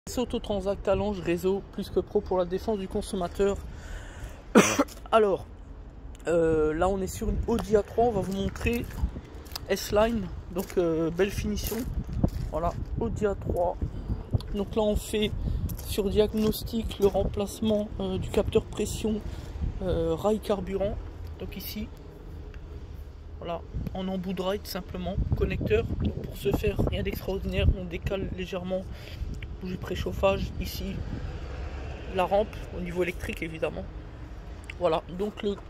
Autotransact Talange, réseau plus que pro pour la défense du consommateur. Alors, là on est sur une Audi A3, on va vous montrer S-Line, donc belle finition. Voilà, Audi A3. Donc là on fait sur diagnostic le remplacement du capteur pression rail carburant. Donc ici, voilà, en embout de rail tout simplement, connecteur. Donc pour ce faire, rien d'extraordinaire, on décale légèrement du préchauffage ici, la rampe au niveau électrique évidemment. Voilà, donc le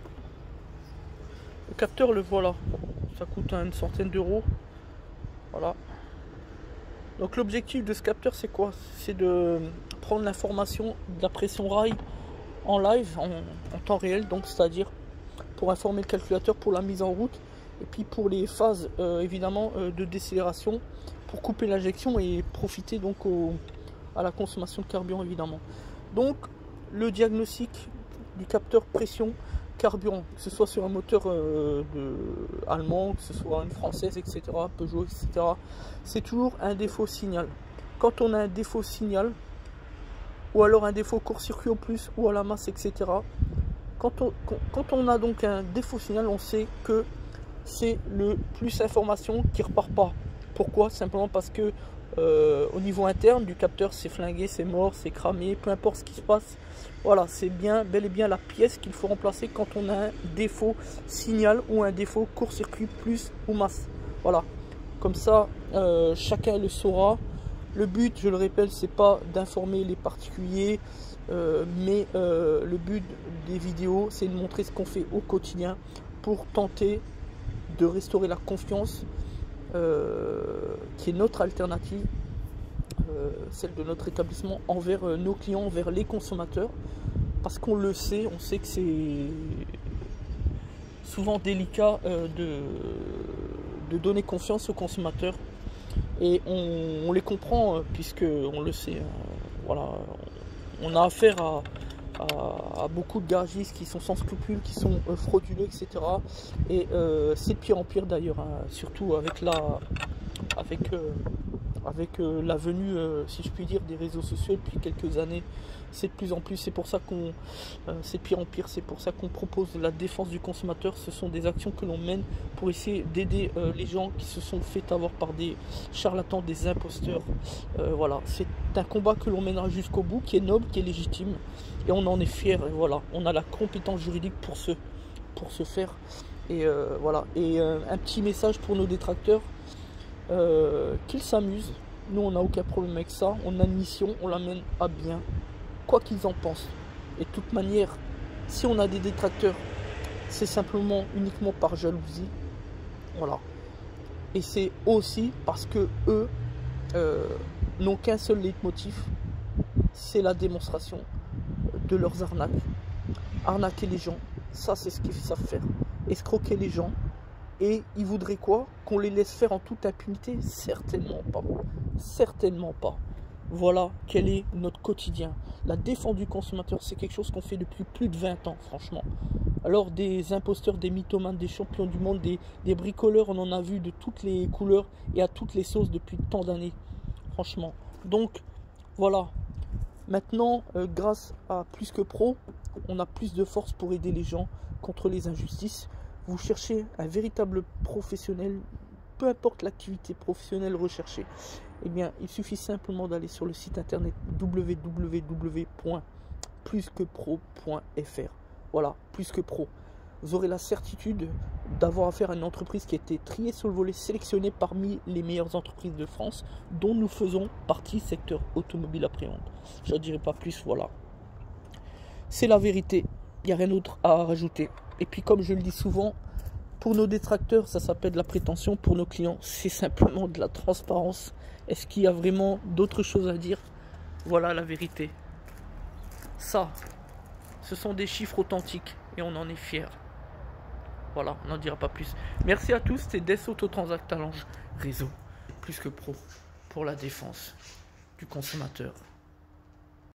capteur, le voilà, ça coûte une centaine d'euros. Voilà, donc l'objectif de ce capteur c'est quoi? C'est de prendre l'information de la pression rail en live, en temps réel, donc c'est-à-dire pour informer le calculateur pour la mise en route, et puis pour les phases évidemment de décélération, pour couper l'injection et profiter donc à la consommation de carburant évidemment. Donc le diagnostic du capteur pression carburant, que ce soit sur un moteur allemand, que ce soit une française, etc., Peugeot, etc., c'est toujours un défaut signal. Quand on a un défaut signal, ou alors un défaut court-circuit au plus, ou à la masse, etc., quand on a donc un défaut signal, on sait que c'est le plus information qui repart pas. Pourquoi? Simplement parce que au niveau interne du capteur, c'est flingué, c'est mort, c'est cramé, peu importe ce qui se passe. Voilà, c'est bien, bel et bien la pièce qu'il faut remplacer quand on a un défaut signal ou un défaut court-circuit plus ou masse. Voilà, comme ça, chacun le saura. Le but, je le répète, c'est pas d'informer les particuliers, mais le but des vidéos, c'est de montrer ce qu'on fait au quotidien pour tenter de restaurer la confiance qui est notre alternative, celle de notre établissement envers nos clients, envers les consommateurs, parce qu'on le sait, on sait que c'est souvent délicat de donner confiance aux consommateurs, et on les comprend puisque on le sait, voilà, on a affaire à beaucoup de garagistes qui sont sans scrupules, qui sont frauduleux, etc. Et c'est de pire en pire d'ailleurs, hein, surtout avec la venue, si je puis dire, des réseaux sociaux depuis quelques années. C'est de plus en plus, c'est pour ça qu'on c'est de pire en pire, c'est pour ça qu'on propose la défense du consommateur. Ce sont des actions que l'on mène pour essayer d'aider les gens qui se sont fait avoir par des charlatans, des imposteurs. Voilà, c'est un combat que l'on mènera jusqu'au bout, qui est noble, qui est légitime, et on en est fier. Voilà, on a la compétence juridique pour ce faire. Et voilà, et un petit message pour nos détracteurs, qu'ils s'amusent. Nous, on n'a aucun problème avec ça. On a une mission, on la mène à bien, quoi qu'ils en pensent. Et de toute manière, si on a des détracteurs, c'est simplement uniquement par jalousie. Voilà. Et c'est aussi parce que eux n'ont qu'un seul leitmotiv, c'est la démonstration de leurs arnaques. Arnaquer les gens, ça c'est ce qu'ils savent faire. Escroquer les gens. Et ils voudraient quoi? Qu'on les laisse faire en toute impunité? Certainement pas. Certainement pas. Voilà quel est notre quotidien. La défense du consommateur, c'est quelque chose qu'on fait depuis plus de 20 ans, franchement. Alors des imposteurs, des mythomanes, des champions du monde, des bricoleurs, on en a vu de toutes les couleurs et à toutes les sauces depuis tant d'années. Franchement. Donc, voilà. Maintenant, grâce à Plus que Pro, on a plus de force pour aider les gens contre les injustices. Vous cherchez un véritable professionnel, peu importe l'activité professionnelle recherchée, eh bien, il suffit simplement d'aller sur le site internet www.plusquepro.fr. Voilà, Plus que Pro. Vous aurez la certitude d'avoir affaire à une entreprise qui a été triée sur le volet, sélectionnée parmi les meilleures entreprises de France, dont nous faisons partie, secteur automobile après-vente. Je ne dirai pas plus, voilà. C'est la vérité, il n'y a rien d'autre à rajouter. Et puis comme je le dis souvent, pour nos détracteurs, ça s'appelle de la prétention. Pour nos clients, c'est simplement de la transparence. Est-ce qu'il y a vraiment d'autres choses à dire? Voilà la vérité. Ça, ce sont des chiffres authentiques et on en est fiers. Voilà, on n'en dira pas plus. Merci à tous, c'était Des Autotransact Talange, réseau Plus que Pro pour la défense du consommateur.